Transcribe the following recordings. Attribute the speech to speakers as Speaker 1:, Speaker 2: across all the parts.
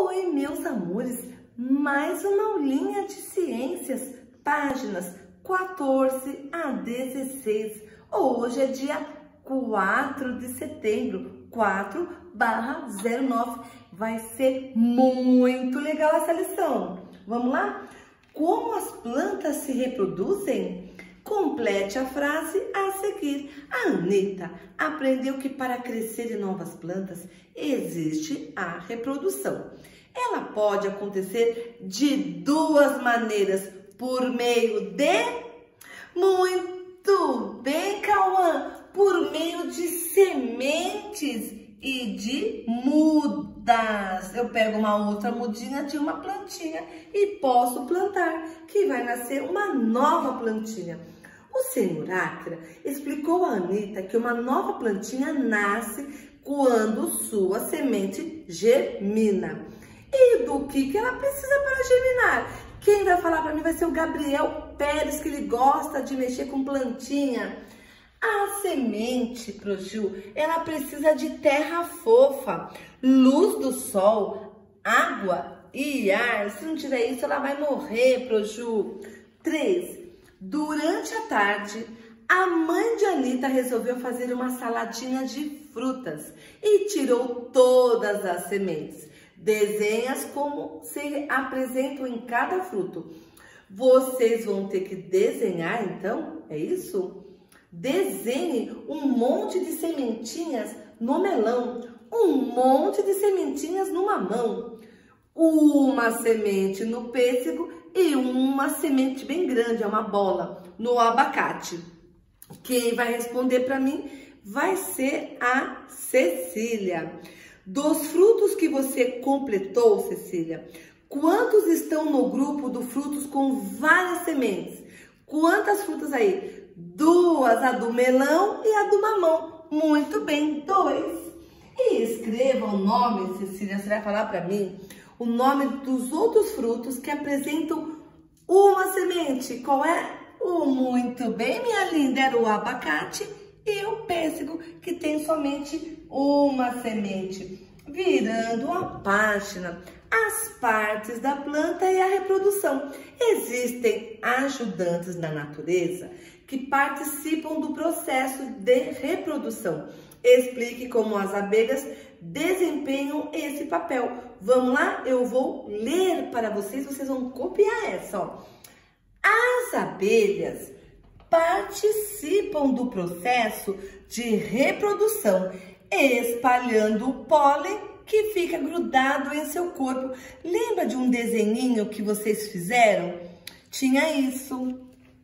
Speaker 1: Oi, meus amores, mais uma aulinha de ciências, páginas 14 a 16. Hoje é dia 4 de setembro, 4/09. Vai ser muito legal essa lição. Vamos lá? Como as plantas se reproduzem? Complete a frase a seguir. A Anitta aprendeu que para crescer em novas plantas existe a reprodução. Ela pode acontecer de duas maneiras, por meio de... Muito bem, Cauã! Por meio de sementes e de mudas. Eu pego uma outra mudinha de uma plantinha e posso plantar, que vai nascer uma nova plantinha. O senhor Akira explicou a Anitta que uma nova plantinha nasce quando sua semente germina. E do que ela precisa para germinar? Quem vai falar para mim vai ser o Gabriel Pérez, que ele gosta de mexer com plantinha. A semente, Proju, ela precisa de terra fofa, luz do sol, água e ar. Se não tiver isso, ela vai morrer, Proju. 3. Durante a tarde, a mãe de Anitta resolveu fazer uma saladinha de frutas e tirou todas as sementes. Desenha como se apresentam em cada fruto. Vocês vão ter que desenhar, então, é isso? Desenhe um monte de sementinhas no melão, um monte de sementinhas no mamão, uma semente no pêssego e uma semente bem grande, é uma bola, no abacate. Quem vai responder para mim vai ser a Cecília. Dos frutos que você completou, Cecília, quantos estão no grupo do frutos com várias sementes? Quantas frutas aí? 2, a do melão e a do mamão. Muito bem, 2. E escreva o nome, Cecília, você vai falar para mim o nome dos outros frutos que apresentam uma semente. Qual é? Muito bem, minha linda, era o abacate e o pêssego, que tem somente uma semente. Virando a página, as partes da planta e a reprodução. Existem ajudantes na natureza que participam do processo de reprodução. Explique como as abelhas desempenham esse papel. Vamos lá? Eu vou ler para vocês, vocês vão copiar essa, ó. As abelhas participam do processo de reprodução, espalhando o pólen que fica grudado em seu corpo. Lembra de um desenhinho que vocês fizeram? Tinha isso.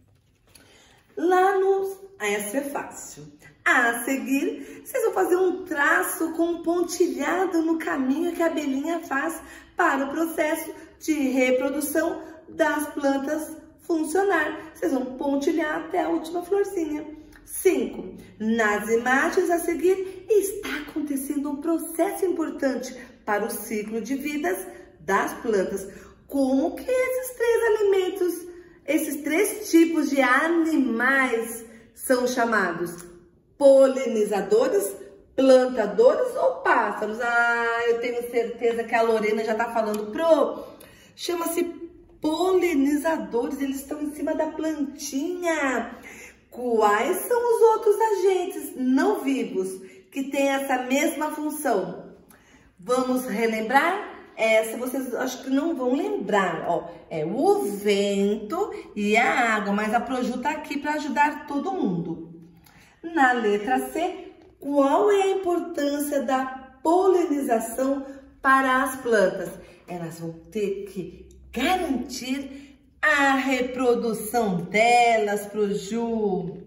Speaker 1: Lá no... Essa é fácil. A seguir, vocês vão fazer um traço com um pontilhado no caminho que a abelhinha faz para o processo de reprodução das plantas funcionar. Vocês vão pontilhar até a última florzinha. 5. Nas imagens a seguir, está acontecendo um processo importante para o ciclo de vidas das plantas. Como que esses 3 alimentos, esses 3 tipos de animais são chamados? Polinizadores, plantadores ou pássaros? Ah, eu tenho certeza que a Lorena já está falando. Chama-se polinizadores, eles estão em cima da plantinha. Quais são os outros agentes não vivos que têm essa mesma função? Vamos relembrar? Essa vocês acho que não vão lembrar, ó. É o vento e a água, mas a Proju tá aqui para ajudar todo mundo. Na letra C, qual é a importância da polinização para as plantas? Elas vão ter que garantir a reprodução delas, Proju.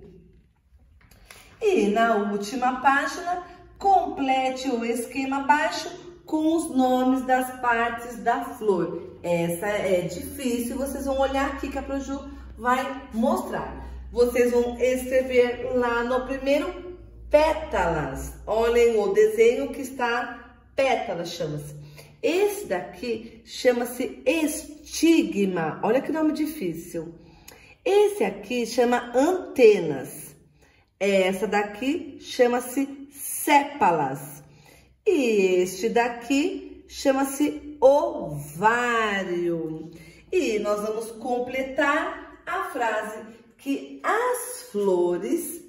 Speaker 1: E na última página, complete o esquema abaixo com os nomes das partes da flor. Essa é difícil, vocês vão olhar aqui que a Proju vai mostrar. Vocês vão escrever lá no primeiro pétalas. Olhem o desenho que está pétalas, chama-se. Esse daqui chama-se estigma. Olha que nome difícil. Esse aqui chama antenas. Essa daqui chama-se sépalas. E este daqui chama-se ovário. E nós vamos completar a frase que as flores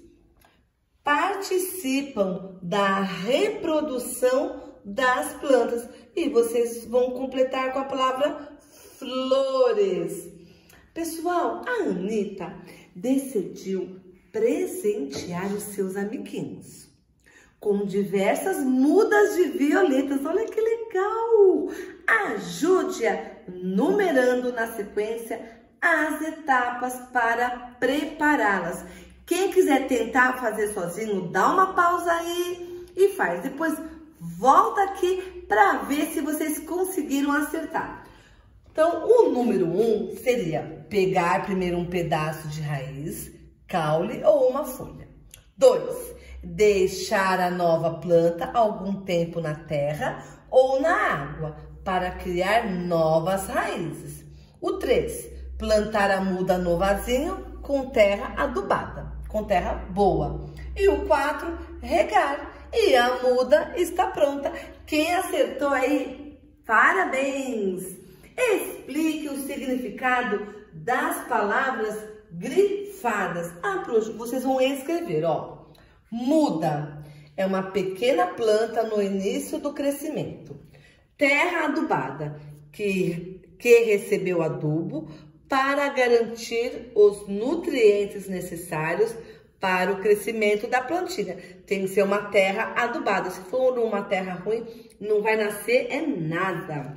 Speaker 1: participam da reprodução das plantas. E vocês vão completar com a palavra flores. Pessoal, a Anitta decidiu presentear os seus amiguinhos com diversas mudas de violetas. Olha que legal! Ajude-a numerando na sequência as etapas para prepará-las. Quem quiser tentar fazer sozinho, dá uma pausa aí e faz. Depois volta aqui para ver se vocês conseguiram acertar. Então, o número 1 seria pegar primeiro um pedaço de raiz, caule ou uma folha. 2, deixar a nova planta algum tempo na terra ou na água para criar novas raízes. O 3, plantar a muda no vasinho com terra adubada, com terra boa. E o 4, regar. E a muda está pronta. Quem acertou aí, parabéns! Explique o significado das palavras grifadas. Vocês vão escrever, ó. Muda é uma pequena planta no início do crescimento. Terra adubada, que recebeu adubo para garantir os nutrientes necessários para o crescimento da plantinha. Tem que ser uma terra adubada. Se for uma terra ruim, não vai nascer nada.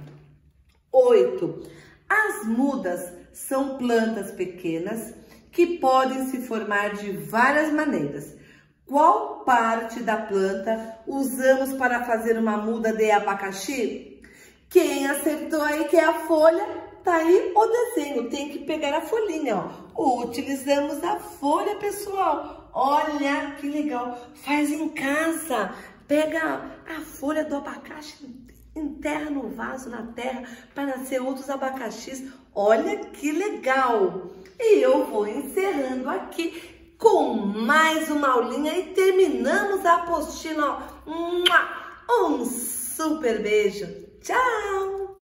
Speaker 1: 8. As mudas são plantas pequenas que podem se formar de várias maneiras. Qual parte da planta usamos para fazer uma muda de abacaxi? Quem acertou aí que é a folha, tá aí o desenho. Tem que pegar a folhinha, ó. Utilizamos a folha, pessoal. Olha que legal. Faz em casa. Pega a folha do abacaxi, enterra no vaso, na terra, para nascer outros abacaxis. Olha que legal! E eu vou encerrando aqui com mais uma aulinha e terminamos a apostila. Um super beijo! Tchau!